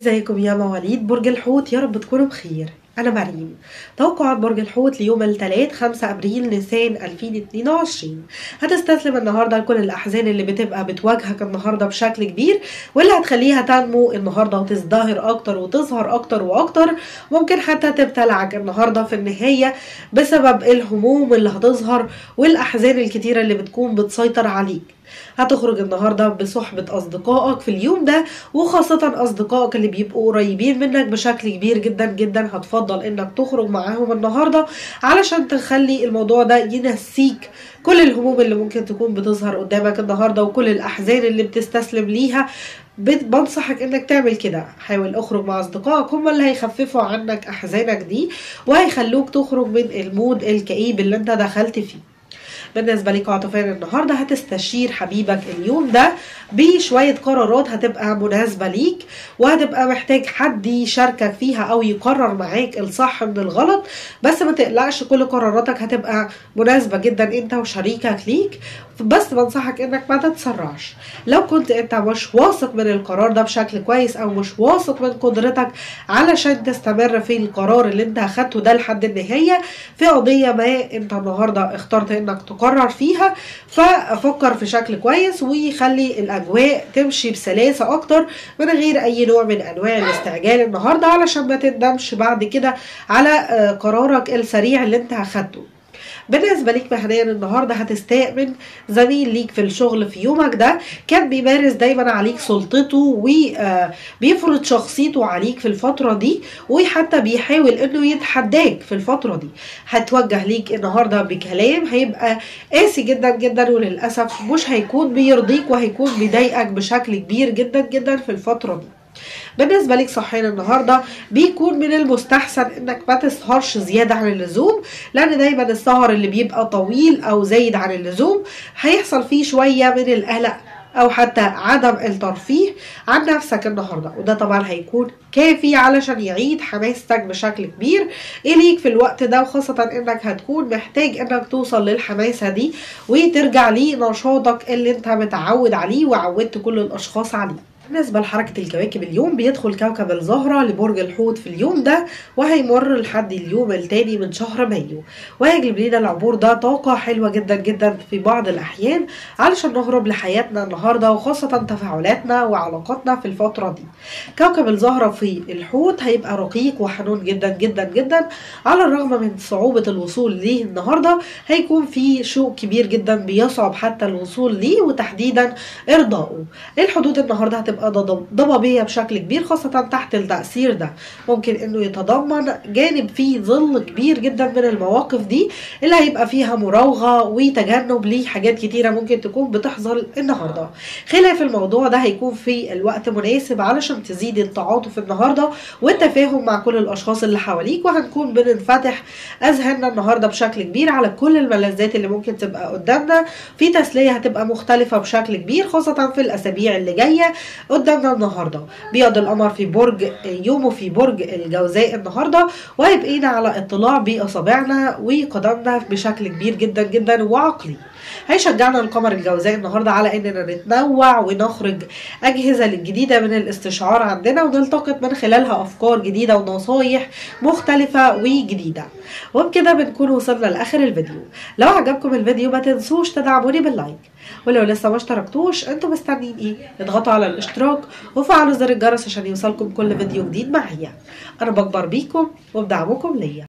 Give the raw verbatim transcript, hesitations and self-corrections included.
ازيكم يا مواليد برج الحوت؟ يا رب تكونوا بخير. أنا مريم. توقعات برج الحوت ليوم الثلاث خمسة أبريل نيسان ألفين واثنين وعشرين. هتستسلم النهارده لكل الأحزان اللي بتبقى بتواجهك النهارده بشكل كبير، واللي هتخليها تنمو النهارده وتزدهر أكتر وتظهر أكتر وأكتر. ممكن حتى تبتلعك النهارده في النهاية بسبب الهموم اللي هتظهر والأحزان الكتيرة اللي بتكون بتسيطر عليك. هتخرج النهارده بصحبة أصدقائك في اليوم ده، وخاصة أصدقائك اللي بيبقوا قريبين منك بشكل كبير جدا جدا. هتفضل إنك تخرج معاهم النهارده علشان تخلي الموضوع ده ينسيك كل الهموم اللي ممكن تكون بتظهر قدامك النهارده وكل الأحزان اللي بتستسلم ليها. بنصحك انك تعمل كده. حاول اخرج مع اصدقائك، هم اللي هيخففوا عنك احزانك دي وهيخلوك تخرج من المود الكئيب اللي انت دخلت فيه. بالنسبة لك عاطفيا النهاردة هتستشير حبيبك اليوم ده بشوية قرارات هتبقى مناسبة ليك، وهتبقى محتاج حد يشاركك فيها او يقرر معاك الصح من الغلط. بس ما تقلقش، كل قراراتك هتبقى مناسبة جدا انت وشريكك ليك، بس بنصحك انك ما تتسرعش. لو كنت انت مش واثق من القرار ده بشكل كويس او مش واثق من قدرتك علشان تستمر في القرار اللي انت اخدته ده لحد النهاية في قضية ما انت النهاردة اخترت انك تقرر فيها، ففكر في شكل كويس ويخلي الاجواء تمشي بسلاسة اكتر من غير اي نوع من انواع الاستعجال النهاردة، علشان ما تندمش بعد كده على قرارك السريع اللي انت اخدته. بالنسبة ليك مهنيا النهاردة هتستأمن زميل ليك في الشغل في يومك ده كان بيمارس دايما عليك سلطته وبيفرض شخصيته عليك في الفترة دي، وحتى بيحاول انه يتحداك في الفترة دي. هتوجه ليك النهاردة بكلام هيبقى قاسي جدا جدا، وللأسف مش هيكون بيرضيك وهيكون بيضايقك بشكل كبير جدا جدا في الفترة دي. بالنسبة لك صحيا النهاردة بيكون من المستحسن انك ما تسهرش زيادة عن اللزوم، لان دايما السهر اللي بيبقى طويل او زايد عن اللزوم هيحصل فيه شوية من القلق او حتى عدم الترفيه عن نفسك النهاردة، وده طبعا هيكون كافي علشان يعيد حماستك بشكل كبير اليك في الوقت ده، وخاصة انك هتكون محتاج انك توصل للحماسة دي وترجع لنشاطك اللي انت متعود عليه وعودت كل الاشخاص عليه. بالنسبة لحركة الكواكب اليوم بيدخل كوكب الزهرة لبرج الحوت في اليوم ده، وهيمر لحد اليوم التاني من شهر مايو، وهيجلب لنا العبور ده طاقة حلوة جدا جدا في بعض الأحيان علشان نهرب لحياتنا النهاردة، وخاصة تفاعلاتنا وعلاقاتنا في الفترة دي. كوكب الزهرة في الحوت هيبقى رقيق وحنون جدا جدا جدا، على الرغم من صعوبة الوصول ليه النهاردة هيكون في شوق كبير جدا بيصعب حتى الوصول ليه وتحديدا إرضائه. الحدود النهاردة هتبقى ضبابية بشكل كبير، خاصة تحت التأثير ده ممكن انه يتضمن جانب فيه ظل كبير جدا من المواقف دي اللي هيبقى فيها مراوغة وتجنب ليه حاجات كتيرة ممكن تكون بتحصل النهاردة. خلاف الموضوع ده هيكون في الوقت مناسب علشان تزيد التعاطف النهاردة والتفاهم مع كل الاشخاص اللي حواليك، وهنكون بننفتح اذهاننا النهاردة بشكل كبير على كل الملذات اللي ممكن تبقى قدامنا. في تسلية هتبقى مختلفة بشكل كبير، خاصة في الاسابيع اللي جاية قدامنا النهارده. بيقضي القمر في برج يومه في برج الجوزاء النهارده، وهيبقينا على اطلاع باصابعنا وقدمنا بشكل كبير جدا جدا وعقلي. هيشجعنا القمر الجوزاء النهارده على اننا نتنوع ونخرج اجهزه جديده من الاستشعار عندنا، ونلتقط من خلالها افكار جديده ونصايح مختلفه وجديده. وبكده بنكون وصلنا لاخر الفيديو. لو عجبكم الفيديو ما تنسوش تدعموني باللايك، ولو لسه ما اشتركتوش انتوا مستنيين ايه؟ اضغطوا على الاشتراك وفعلوا زر الجرس عشان يوصلكم كل فيديو جديد معايا. انا بكبر بيكم وبدعمكم ليا.